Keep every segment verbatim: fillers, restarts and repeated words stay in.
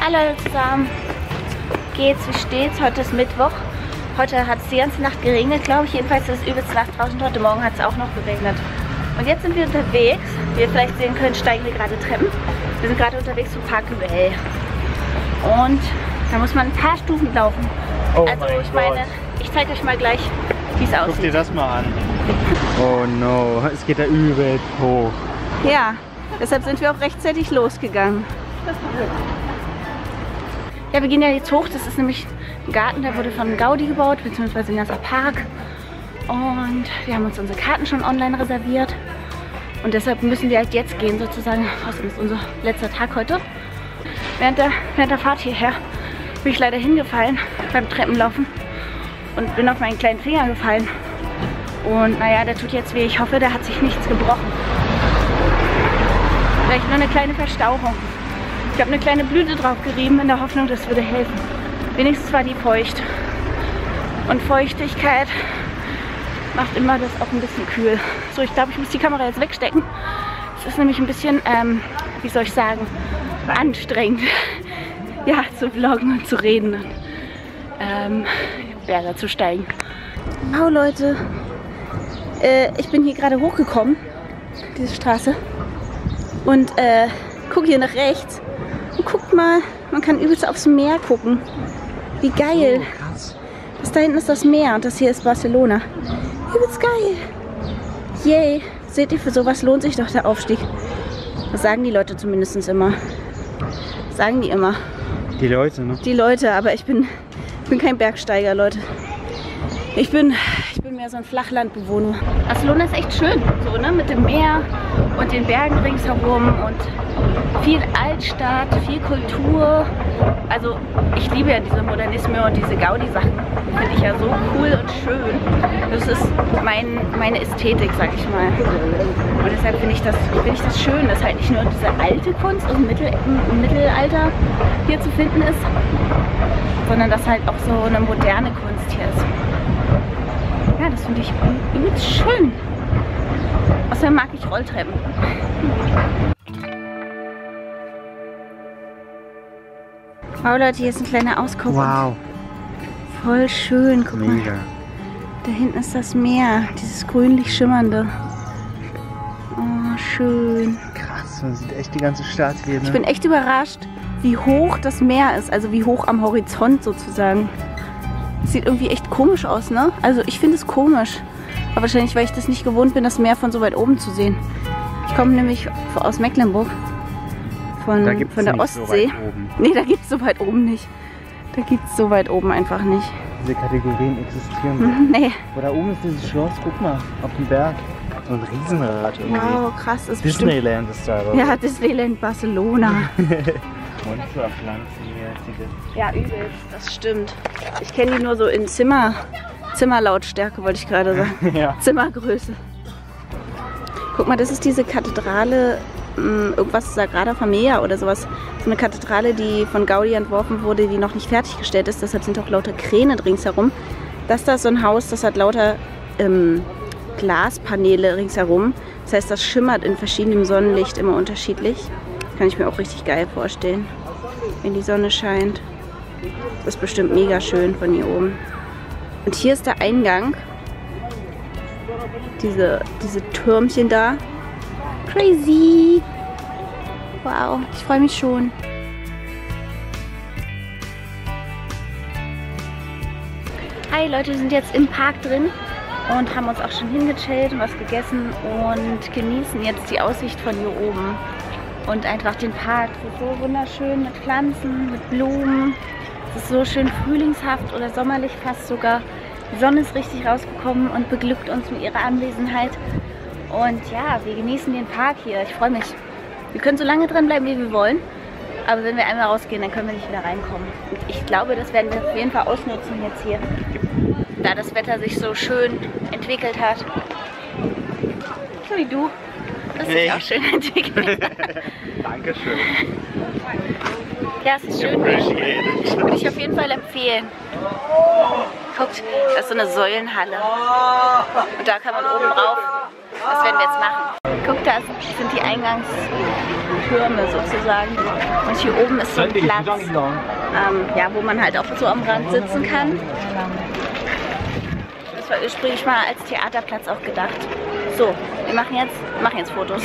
Hallo zusammen, geht's, wie steht's? Heute ist Mittwoch. Heute hat es die ganze Nacht geregnet, glaube ich. Jedenfalls ist es übelst Nacht draußen. Heute Morgen hat es auch noch geregnet. Und jetzt sind wir unterwegs. Wie ihr vielleicht sehen könnt, steigen wir gerade Treppen. Wir sind gerade unterwegs zum Park Güell. Und da muss man ein paar Stufen laufen. Oh also mein ich meine, Gott. ich zeige euch mal gleich, wie es aussieht. Guck dir das mal an. Oh no, es geht da übelst hoch. Ja, deshalb sind wir auch rechtzeitig losgegangen. Ja, wir gehen ja jetzt hoch. Das ist nämlich ein Garten, der wurde von Gaudi gebaut, beziehungsweise ein ganzer Park. Und wir haben uns unsere Karten schon online reserviert. Und deshalb müssen wir halt jetzt gehen, sozusagen. Außerdem ist unser letzter Tag heute. Während der, während der Fahrt hierher bin ich leider hingefallen beim Treppenlaufen und bin auf meinen kleinen Finger gefallen. Und naja, der tut jetzt weh. Ich hoffe, der hat sich nichts gebrochen. Vielleicht nur eine kleine Verstauchung. Ich habe eine kleine Blüte drauf gerieben, in der Hoffnung, das würde helfen. Wenigstens war die feucht. Und Feuchtigkeit macht immer das auch ein bisschen kühl. So, ich glaube, ich muss die Kamera jetzt wegstecken. Es ist nämlich ein bisschen, ähm, wie soll ich sagen, anstrengend, ja, zu vloggen und zu reden und ähm, Berge zu steigen. Oh Leute, äh, ich bin hier gerade hochgekommen, diese Straße, und äh, guck hier nach rechts. Und guckt mal, man kann übelst aufs Meer gucken. Wie geil. Oh, krass. Das da hinten ist das Meer und das hier ist Barcelona. Übelst geil. Yay. Seht ihr, für sowas lohnt sich doch der Aufstieg. Das sagen die Leute zumindest immer. Sagen die immer. Die Leute, ne? Die Leute, aber ich bin, ich bin kein Bergsteiger, Leute. Ich bin, ich bin mehr so ein Flachlandbewohner. Barcelona ist echt schön, so, ne? Mit dem Meer und den Bergen ringsherum und viel Altstadt, viel Kultur. Also ich liebe ja diese Modernisme und diese Gaudi-Sachen. Finde ich ja so cool und schön. Das ist mein, meine Ästhetik, sag ich mal. Und deshalb finde ich, das, find ich das schön, dass halt nicht nur diese alte Kunst aus dem Mittel, im Mittelalter hier zu finden ist, sondern dass halt auch so eine moderne Kunst hier ist. Ja, das finde ich übelst schön. Außerdem mag ich Rolltreppen. Wow, Leute, hier ist ein kleiner Ausguck. Wow. Voll schön, guck mal. Mega. Da hinten ist das Meer, dieses grünlich schimmernde. Oh, schön. Krass, man sieht echt die ganze Stadt hier, ne? Ich bin echt überrascht, wie hoch das Meer ist, also wie hoch am Horizont sozusagen. Sieht irgendwie echt komisch aus, ne? Also ich finde es komisch. Aber wahrscheinlich, weil ich das nicht gewohnt bin, das Meer von so weit oben zu sehen. Ich komme nämlich aus Mecklenburg. Von, da gibt's von der nicht Ostsee. So weit oben. Nee, da gibt es so weit oben nicht. Da gibt es so weit oben einfach nicht. Diese Kategorien existieren nicht. Nee. Oh, da oben ist dieses Schloss, guck mal, auf dem Berg. So ein Riesenrad irgendwie. Wow, krass. Ist Disneyland ist da. Ja, Disneyland Barcelona. Monsterpflanzen hier. Ja, übelst, das stimmt. Ich kenne die nur so in Zimmer, Zimmerlautstärke, wollte ich gerade sagen. Ja. Zimmergröße. Guck mal, das ist diese Kathedrale, irgendwas Sagrada Familia oder sowas. So eine Kathedrale, die von Gaudi entworfen wurde, die noch nicht fertiggestellt ist. Deshalb sind auch lauter Kräne ringsherum. Das da ist so ein Haus, das hat lauter ähm, Glaspaneele ringsherum. Das heißt, das schimmert in verschiedenem Sonnenlicht immer unterschiedlich. Kann ich mir auch richtig geil vorstellen, wenn die Sonne scheint. Das ist bestimmt mega schön von hier oben. Und hier ist der Eingang. Diese, diese Türmchen da. Crazy! Wow, ich freue mich schon. Hi Leute, wir sind jetzt im Park drin und haben uns auch schon hingechillt und was gegessen und genießen jetzt die Aussicht von hier oben. Und einfach den Park. Es ist so wunderschön mit Pflanzen, mit Blumen. Es ist so schön frühlingshaft oder sommerlich fast sogar. Die Sonne ist richtig rausgekommen und beglückt uns mit ihrer Anwesenheit. Und ja, wir genießen den Park hier. Ich freue mich. Wir können so lange drin bleiben, wie wir wollen. Aber wenn wir einmal rausgehen, dann können wir nicht wieder reinkommen. Und ich glaube, das werden wir auf jeden Fall ausnutzen jetzt hier. Da das Wetter sich so schön entwickelt hat. So wie du. Das ist auch schön entwickelt. Dankeschön. Ja, es ist schön. Würde ich auf jeden Fall empfehlen. Guckt, das ist so eine Säulenhalle. Und da kann man oben drauf. Das werden wir jetzt machen. Guckt, da sind die Eingangs Türme sozusagen. Und hier oben ist so ein Platz, ähm, ja, wo man halt auch so am Rand sitzen kann. Das war ursprünglich mal als Theaterplatz auch gedacht. So, wir machen jetzt, machen jetzt Fotos.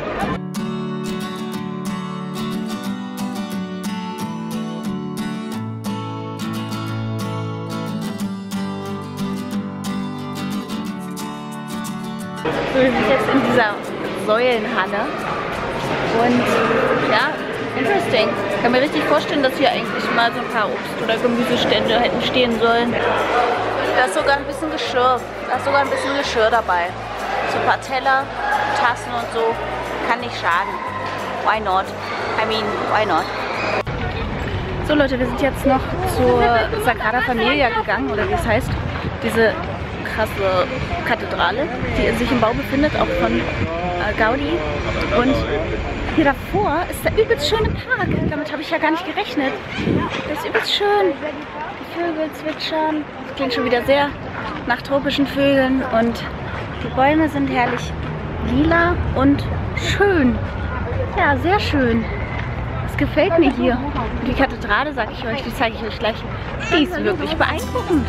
Wir sind jetzt in dieser Säulenhalle und ja, interesting. Ich kann mir richtig vorstellen, dass hier eigentlich mal so ein paar Obst- oder Gemüsestände hätten stehen sollen. Da ist sogar ein bisschen Geschirr, da ist sogar ein bisschen Geschirr dabei. So ein paar Teller, Tassen und so, kann nicht schaden. Why not? I mean, why not? So Leute, wir sind jetzt noch zur Sagrada Familia gegangen, oder wie es heißt. Diese krasse Kathedrale, die sich im Bau befindet, auch von äh, Gaudi. Und hier davor ist der übelst schöne Park. Damit habe ich ja gar nicht gerechnet. Das ist übelst schön. Die Vögel zwitschern. Das klingt schon wieder sehr nach tropischen Vögeln. Und die Bäume sind herrlich lila und schön. Ja, sehr schön. Das gefällt mir hier. Und die Kathedrale, sage ich euch, die zeige ich euch gleich. Die ist wirklich beeindruckend.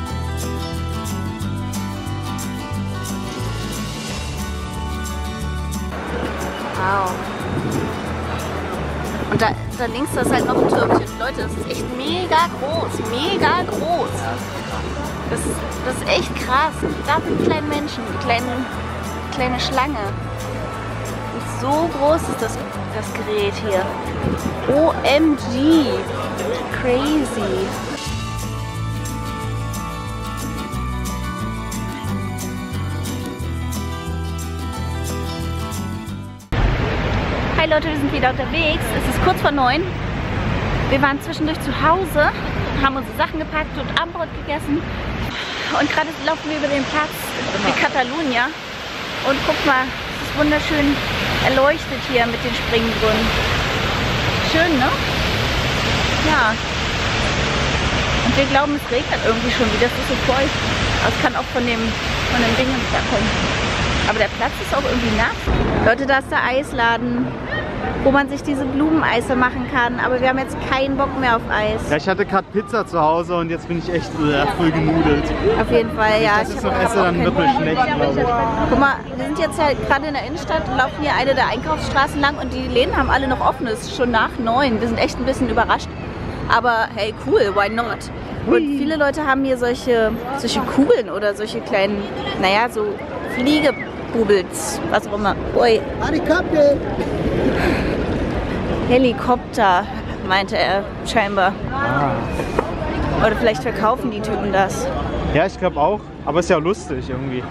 Wow. Und da, da links da ist halt noch ein Türmchen. Leute, das ist echt mega groß. Mega groß. Das, das ist echt krass. Da sind die kleinen Menschen, die kleine, kleine Schlange. Und so groß ist das, das Gerät hier. O M G. Crazy. Hi Leute, wir sind wieder unterwegs. Es ist kurz vor neun. Wir waren zwischendurch zu Hause, haben unsere Sachen gepackt und Abendbrot gegessen. Und gerade laufen wir über den Platz wie Catalunya. Und guck mal, es ist wunderschön erleuchtet hier mit den Springbrunnen. Schön, ne? Ja. Und wir glauben, es regnet irgendwie schon wieder. Es ist so feucht. Aber es kann auch von dem, von dem Ding da kommen. Aber der Platz ist auch irgendwie nass. Leute, da ist der Eisladen, wo man sich diese Blumeneise machen kann. Aber wir haben jetzt keinen Bock mehr auf Eis. Ja, ich hatte gerade Pizza zu Hause und jetzt bin ich echt äh, voll genudelt. Auf jeden Fall, ja. Wenn ich das noch esse, dann wird mir schlecht, glaube ich. Guck mal, wir sind jetzt ja gerade in der Innenstadt und laufen hier eine der Einkaufsstraßen lang und die Läden haben alle noch offen. Es ist schon nach neun. Wir sind echt ein bisschen überrascht. Aber hey, cool, why not? Und viele Leute haben hier solche, solche Kugeln oder solche kleinen, naja, so Fliegebubels, was auch immer. Ui. Helikopter! Helikopter, meinte er scheinbar. Ah. Oder vielleicht verkaufen die Typen das. Ja, ich glaube auch. Aber ist ja lustig irgendwie.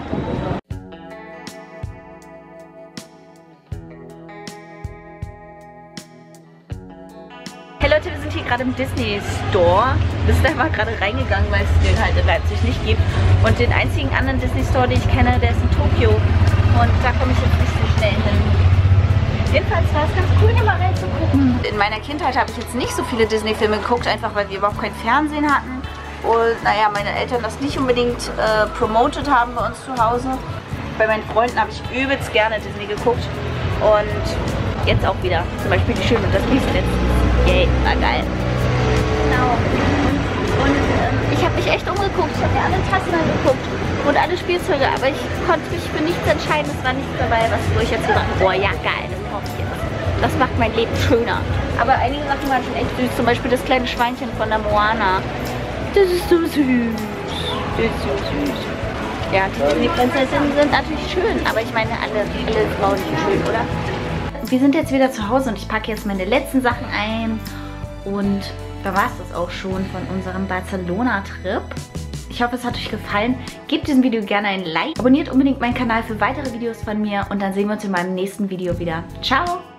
Hey Leute, wir sind hier gerade im Disney Store. Wir sind einfach gerade reingegangen, weil es den halt in Leipzig nicht gibt. Und den einzigen anderen Disney Store, den ich kenne, der ist in Tokio. Und da komme ich jetzt nicht so schnell hin. Jedenfalls war es ganz cool, hier mal reinzugucken. In meiner Kindheit habe ich jetzt nicht so viele Disney-Filme geguckt, einfach weil wir überhaupt kein Fernsehen hatten. Und naja, meine Eltern das nicht unbedingt äh, promoted haben bei uns zu Hause. Bei meinen Freunden habe ich übelst gerne Disney geguckt. Und jetzt auch wieder. Zum Beispiel Die Schöne und das Biest letztens. Yay, war geil. Genau. Und, und ähm, ich habe mich echt umgeguckt. Ich habe mir alle Tassen angeguckt und alle Spielzeuge. Aber ich konnte mich für nichts entscheiden. Es war nichts dabei, was wo ich jetzt so dachte, boah, ja geil, das brauche ich jetzt. Das macht mein Leben schöner. Aber einige Sachen waren schon echt süß. Zum Beispiel das kleine Schweinchen von der Moana. Das ist so süß. Das ist so süß. Ja, die Disney-Prinzessinnen sind natürlich schön. Aber ich meine, alle, alle Frauen sind schön, oder? Wir sind jetzt wieder zu Hause und ich packe jetzt meine letzten Sachen ein. Und da war es das auch schon von unserem Barcelona-Trip. Ich hoffe, es hat euch gefallen. Gebt diesem Video gerne ein Like. Abonniert unbedingt meinen Kanal für weitere Videos von mir. Und dann sehen wir uns in meinem nächsten Video wieder. Ciao!